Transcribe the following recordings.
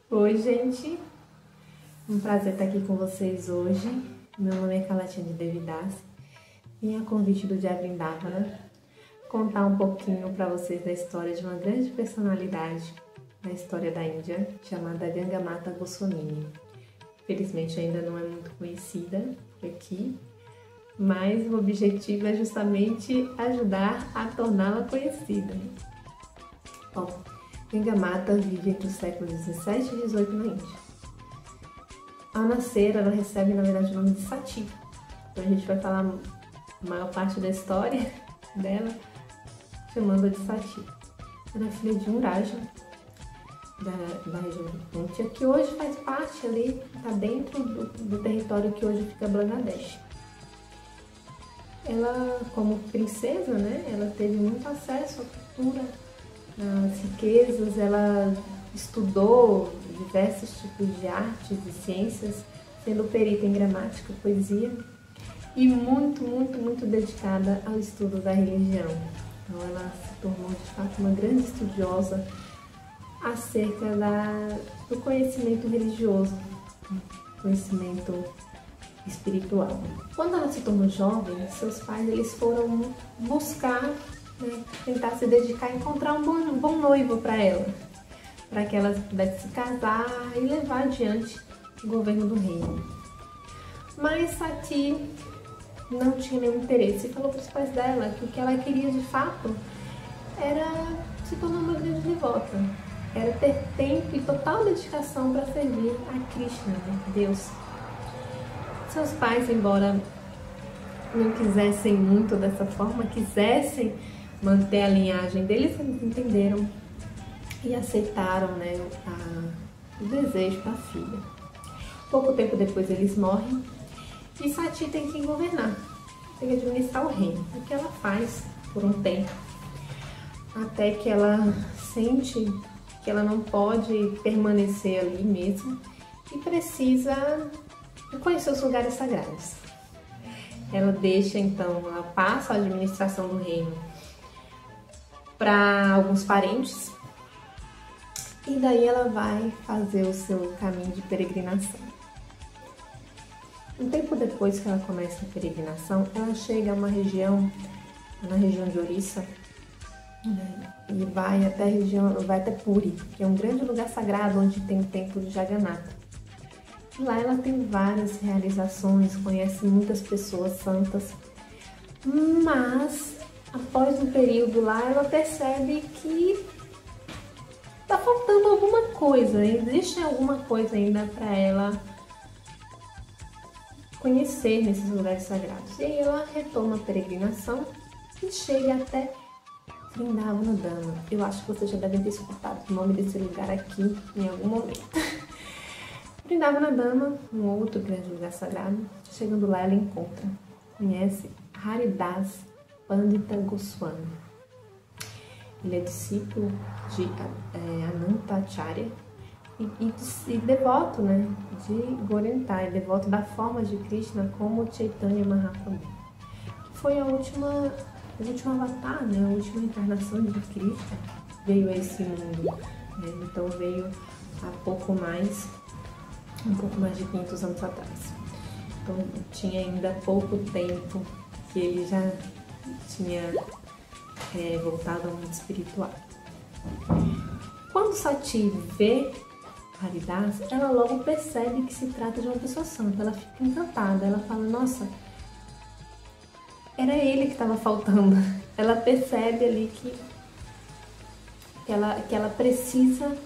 Oi, gente! Um prazer estar aqui com vocês hoje. Meu nome é Kalatina de Devidas. Vim a convite do Jai Vrindavana contar um pouquinho para vocês da história de uma grande personalidade da história da Índia, chamada Gangamata Goswamini. Felizmente ainda não é muito conhecida por aqui, mas o objetivo é justamente ajudar a torná-la conhecida. Bom, Gangamata vive entre os séculos 17 e 18 na Índia. Ao nascer, ela recebe, na verdade, o nome de Sati. Então a gente vai falar a maior parte da história dela, chamando-a de Sati. Ela é filha de um Raja, da região de Punjab, que hoje faz parte ali, está dentro do território que hoje fica Bangladesh. Ela, como princesa, né, ela teve muito acesso à cultura, às riquezas, ela estudou diversos tipos de artes e ciências, sendo perita em gramática, poesia e muito dedicada ao estudo da religião. Então ela se tornou de fato uma grande estudiosa acerca do conhecimento religioso, conhecimento espiritual. Quando ela se tornou jovem, seus pais eles foram buscar, né, tentar se dedicar a encontrar um bom noivo para ela, para que ela pudesse se casar e levar adiante o governo do reino. Mas Sati não tinha nenhum interesse e falou para os pais dela que o que ela queria de fato era se tornar uma grande devota, era ter tempo e total dedicação para servir a Krishna, né, Deus. Seus pais, embora não quisessem muito dessa forma, quisessem manter a linhagem deles, eles entenderam e aceitaram, né, o desejo da filha. Pouco tempo depois eles morrem e Sati tem que governar, tem que administrar o reino, o que ela faz por um tempo, até que ela sente que ela não pode permanecer ali mesmo e precisa conhecer os lugares sagrados. Ela deixa então, ela passa a administração do reino para alguns parentes e daí ela vai fazer o seu caminho de peregrinação. Um tempo depois que ela começa a peregrinação, ela chega a uma região, na região de Orissa, e vai até Puri, que é um grande lugar sagrado onde tem o templo de Jagannatha. Lá ela tem várias realizações, conhece muitas pessoas santas, mas após um período lá ela percebe que está faltando alguma coisa, existe alguma coisa ainda para ela conhecer nesses lugares sagrados. E aí ela retoma a peregrinação e chega até Vrindavana Dhama. Eu acho que vocês já devem ter escutado o nome desse lugar aqui em algum momento. Vrindavana Dhama, um outro grande lugar sagrado. Chegando lá, ela conhece Haridas Pandita Goswami. Ele é discípulo de Anantacharya e devoto, né, de Gorentai, devoto da forma de Krishna como Chaitanya Mahaprabhu, que foi o último avatar, né, a última encarnação de Krishna, veio a esse mundo, né, então veio há um pouco mais de 500 anos atrás. Então tinha ainda pouco tempo que ele já tinha voltado ao mundo espiritual. Quando Sati vê Haridas, ela logo percebe que se trata de uma pessoa santa, ela fica encantada, ela fala, nossa, era ele que estava faltando. Ela percebe ali que ela precisa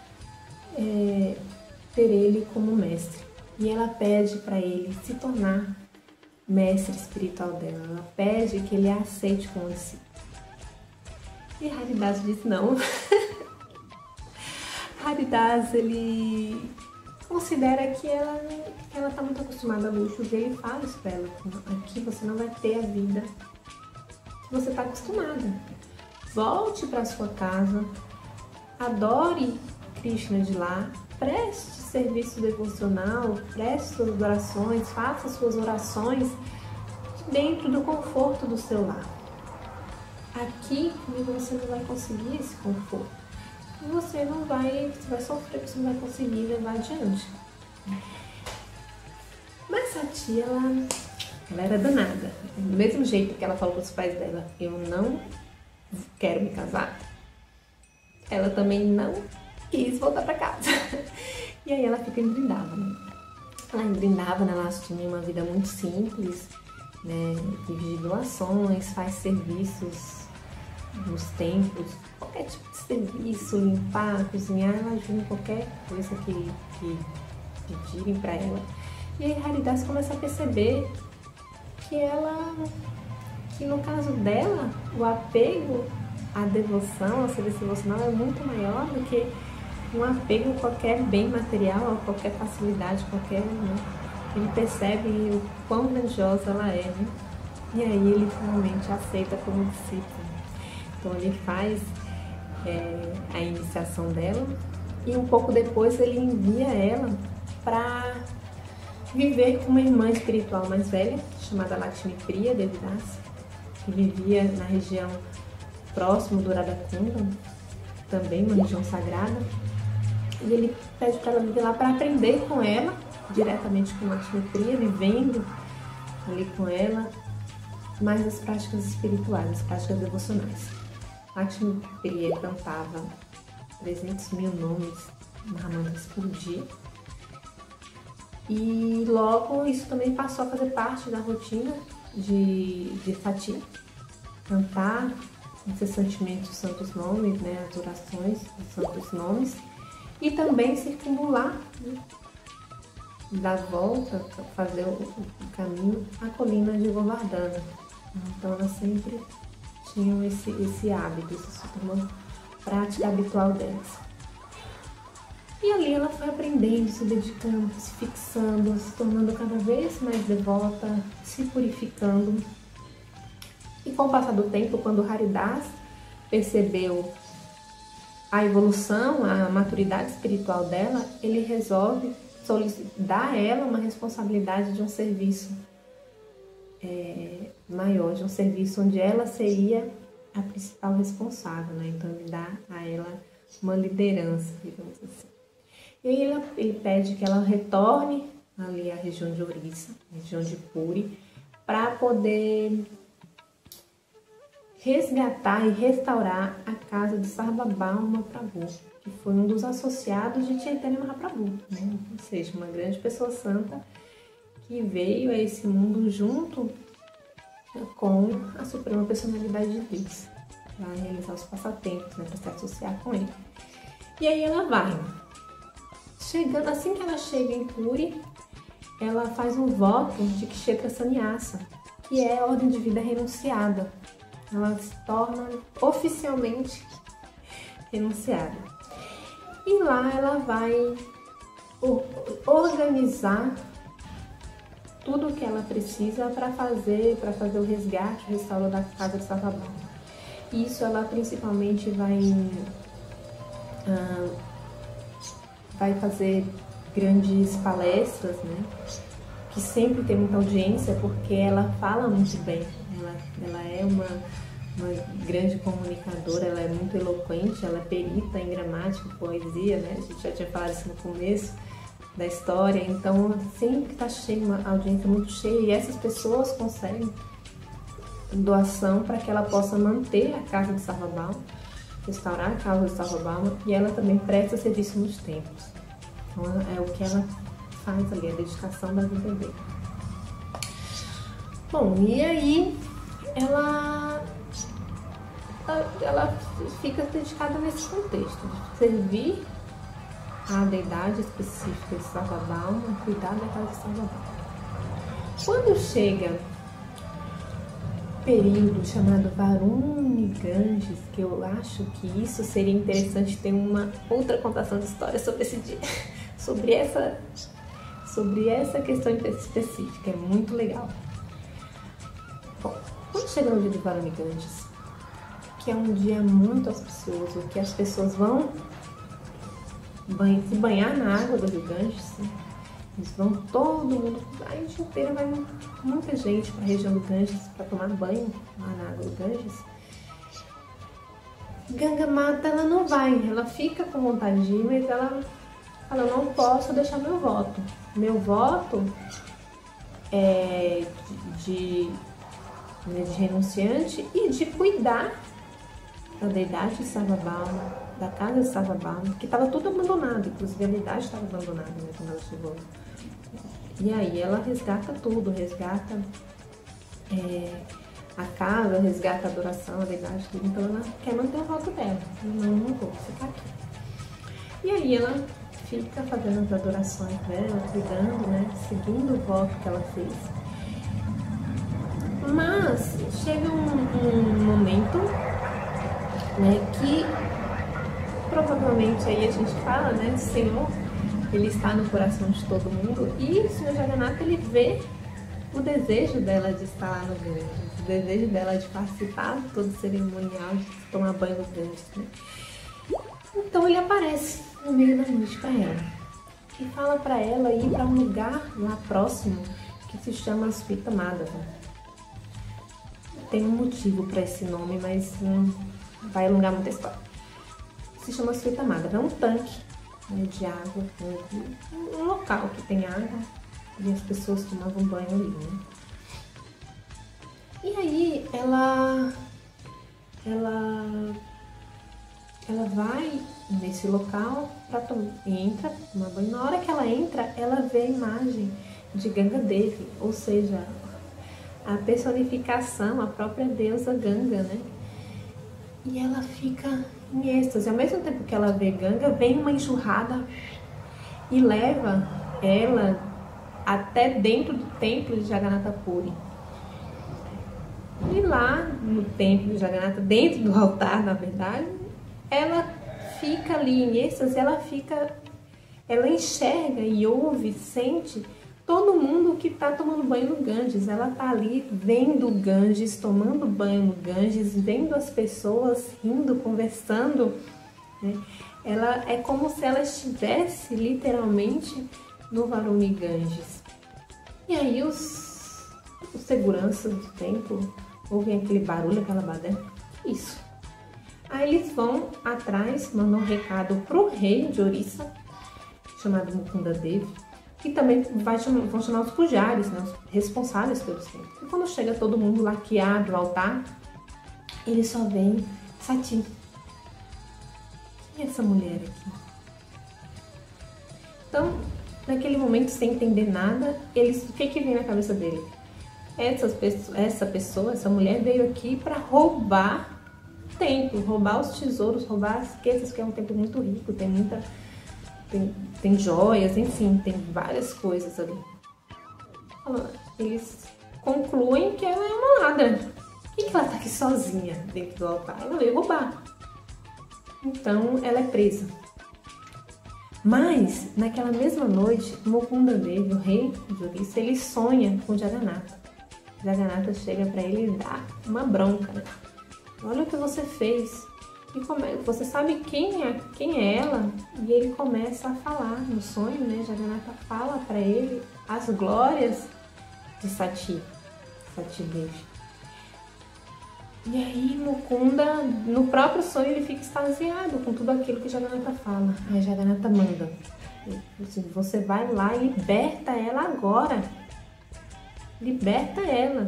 ter ele como mestre. E ela pede para ele se tornar mestre espiritual dela. Ela pede que ele a aceite como discípulo. E Haridas diz não. Haridas, ele considera que ela está muito acostumada a luxos e ele fala isso para ela, aqui você não vai ter a vida que você está acostumada. Volte para sua casa, adore Krishna de lá, preste serviço devocional, preste suas orações, faça suas orações dentro do conforto do seu lar. Aqui comigo você não vai conseguir esse conforto. você vai sofrer, você não vai conseguir levar adiante. Mas a tia, ela era danada. Do mesmo jeito que ela falou para os pais dela, eu não quero me casar, ela também não quis voltar para casa. E aí ela fica em Brindavana. Lá em Brindavana, ela tinha uma vida muito simples, né? Vive de doações, faz serviços nos templos, qualquer tipo de serviço, limpar, cozinhar, ela ajuda em qualquer coisa que pedirem para ela. E aí Haridas começa a perceber que no caso dela, o apego à devoção, ao serviço devocional é muito maior do que um apego a qualquer bem material, a qualquer facilidade, qualquer, né? Ele percebe o quão grandiosa ela é, né? E aí ele finalmente aceita como discípulo. Então ele faz a iniciação dela e um pouco depois ele envia ela para viver com uma irmã espiritual mais velha, chamada Lakshmi Priya Devidas, que vivia na região próximo do Radhakunda, também uma região sagrada. E ele pede para ela viver lá para aprender com ela, diretamente com Lakshmi Priya, vivendo ali com ela, mais as práticas espirituais, as práticas devocionais. Lakshmi Priya cantava 300 mil nomes Mahamantras por dia. E logo isso também passou a fazer parte da rotina de Sati, cantar incessantemente os santos nomes, né, as orações dos santos nomes, e também circunvular, né, dar volta, fazer o caminho à colina de Govardhana. Então ela sempre tinha esse hábito, isso se tornou prática habitual delas. E ali ela foi aprendendo, se dedicando, se fixando, se tornando cada vez mais devota, se purificando. E com o passar do tempo, quando Haridas percebeu a evolução, a maturidade espiritual dela, ele resolve dar a ela uma responsabilidade de um serviço maior, de um serviço onde ela seria a principal responsável, né? Então ele dá a ela uma liderança, digamos assim. E aí ele pede que ela retorne ali à região de Orissa, região de Puri, para poder resgatar e restaurar a casa de Sarvabhauma Prabhu, que foi um dos associados de Chaitanya Mahaprabhu, né? Ou seja, uma grande pessoa santa que veio a esse mundo junto com a Suprema Personalidade de Deus, para realizar os passatempos, né? Para se associar com ele. E aí ela vai. Assim que ela chega em Puri, ela faz um voto de Kshetra Sannyasa, que é a ordem de vida renunciada. Ela se torna oficialmente renunciada. E lá ela vai organizar tudo o que ela precisa para fazer o resgate, o restauro da casa de Sarvabhauma. Isso ela principalmente vai fazer grandes palestras, né? Que sempre tem muita audiência porque ela fala muito bem. Ela é uma grande comunicadora, ela é muito eloquente, ela é perita em gramática, poesia, né? A gente já tinha falado isso no começo da história, então sempre está cheia, uma audiência muito cheia, e essas pessoas conseguem doação para que ela possa manter a casa de Sarvabhauma, restaurar a casa de Sarvabhauma, e ela também presta serviço nos templos. Então é o que ela faz ali, a dedicação da vida dele. Bom, e aí ela fica dedicada nesse contexto, de servir a deidade específica de Sarvabhauma, cuidar da casa de Sarvabhauma. Quando chega o período chamado Varuni Ganges, que eu acho que isso seria interessante ter uma outra contação de história sobre esse dia, sobre essa questão específica, é muito legal. Bom, quando chega no dia de Varuni Ganges, que é um dia muito auspicioso, que as pessoas vão se banhar na água do Rio Ganges, né? Eles vão, todo mundo, a gente inteira vai muita gente para a região do Ganges para tomar banho lá na água do Ganges. Ganga Mata, ela não vai, ela fica com vontade de ir, mas ela fala, não posso deixar meu voto. Meu voto é né, de renunciante e de cuidar da deidade de Sarvabhauma, da casa de Sarvabhauma, que estava tudo abandonado, inclusive a deidade estava abandonada, né, quando ela chegou. E aí ela resgata tudo, resgata a casa, resgata a adoração, a deidade, tudo. Então ela quer manter o voto dela. Não vou ficar aqui. E aí ela fica fazendo as adorações dela, cuidando, né? Seguindo o voto que ela fez. Mas chega um momento, né, que provavelmente aí a gente fala, né? O Senhor, ele está no coração de todo mundo. E o Senhor Jagannatha, ele vê o desejo dela de estar lá no Ganges, o desejo dela de participar de todo o cerimonial, de tomar banho no Ganges, né? Então ele aparece no meio da noite para ela e fala para ela ir para um lugar lá próximo que se chama Aswita Madhava. Tem um motivo para esse nome, mas não vai alongar muita história. Se chama Aswita Madhava, é um tanque, né, de água, um local que tem água. E as pessoas tomavam banho ali, né? E aí ela vai nesse local, entra, tomar banho. Na hora que ela entra, ela vê a imagem de Ganga Devi, ou seja, a personificação, a própria deusa Ganga, né? E ela fica em êxtase. Ao mesmo tempo que ela vê Ganga, vem uma enxurrada e leva ela até dentro do templo de Jagannatha Puri. E lá no templo de Jagannatha, dentro do altar, na verdade, ela fica ali em êxtase, ela enxerga e ouve, sente todo mundo que está tomando banho no Ganges. Ela está ali vendo o Ganges, tomando banho no Ganges, vendo as pessoas rindo, conversando, né? Ela é como se ela estivesse literalmente no Varuni Ganges. E aí os seguranças do templo ouvem aquele barulho, aquela badé. Isso. Aí eles vão atrás, mandam um recado pro rei de Orissa, chamado Mukunda Devi, que também vão chamar os pujaris, né, os responsáveis pelos templos. E quando chega todo mundo lá que abre o altar, eles só veem Sati. Quem é essa mulher aqui? Então, naquele momento, sem entender nada, o que vem na cabeça dele? Essa mulher veio aqui para roubar o templo, roubar os tesouros, roubar as riquezas, que é um templo muito rico, tem joias, enfim, tem várias coisas ali. Eles concluem que ela é uma ladra. Por que ela está aqui sozinha dentro do altar? Ela veio roubar. Então, ela é presa. Mas, naquela mesma noite, Mukunda Devi, o rei de Orissa, ele sonha com Jagannatha. Jagannatha chega para ele e dá uma bronca, né? Olha o que você fez. E você sabe quem é ela? E ele começa a falar no sonho, né? Jagannatha fala para ele as glórias de Sati Devi. E aí Mukunda, no próprio sonho, ele fica extasiado com tudo aquilo que Jagannatha fala. Aí Jagannatha manda: você vai lá e liberta ela agora. Liberta ela.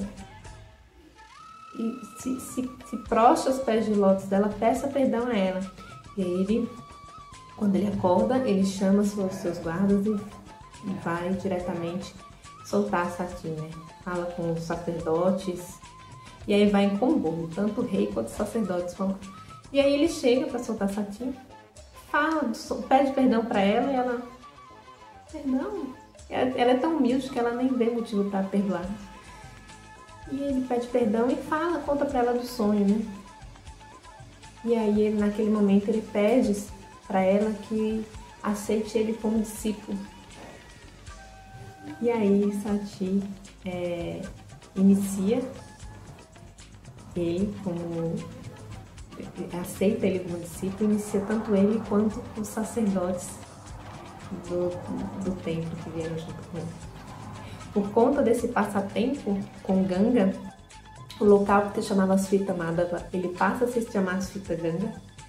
E se prostra aos pés de lótus dela, peça perdão a ela. E aí quando ele acorda, ele chama seus guardas e vai diretamente soltar a Sati, né? Fala com os sacerdotes. E aí vai em comboio, tanto o rei quanto os sacerdotes vão lá. E aí ele chega para soltar a Sati, pede perdão para ela e ela... Perdão? Ela é tão humilde que ela nem vê motivo para perdoar. E ele pede perdão e conta para ela do sonho, né? E aí naquele momento ele pede para ela que aceite ele como discípulo. E aí Sati inicia ele aceita ele como discípulo, inicia tanto ele quanto os sacerdotes do templo que vieram junto com ele. Por conta desse passatempo com Ganga, o local que se chamava Aswita Madhava, ele passa a se chamar Aswita Ganga,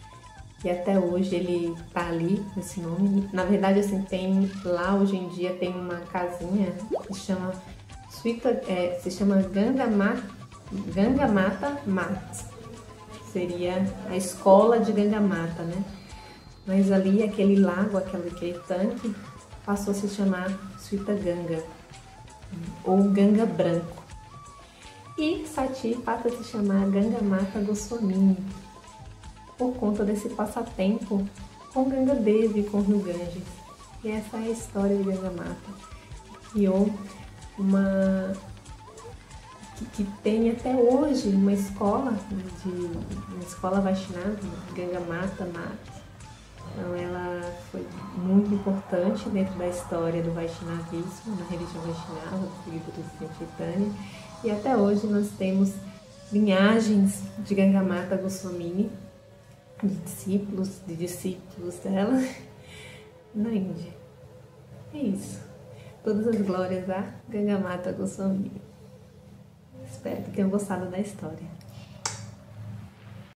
e até hoje ele tá ali, esse nome. Na verdade, assim, tem lá hoje em dia tem uma casinha que se chama Gangamata Mat. Seria a escola de Gangamata, né? Mas ali, aquele lago, aquele tanque, passou a se chamar Suita Ganga, ou Ganga Branco. E Sati passa a se chamar Gangamata Goswamini, por conta desse passatempo com Ganga Devi, com Rio Ganges. E essa é a história de Gangamata. Criou que tem até hoje uma escola Vaishnava, Gangamata Mat. Então ela foi muito importante dentro da história do Vaishnavismo, na religião Vaishnava, seguida do Sri Chaitanya. E até hoje nós temos linhagens de Gangamata Goswamini, de discípulos dela, na Índia. É isso. Todas as glórias a Gangamata Goswamini. Espero que tenham gostado da história.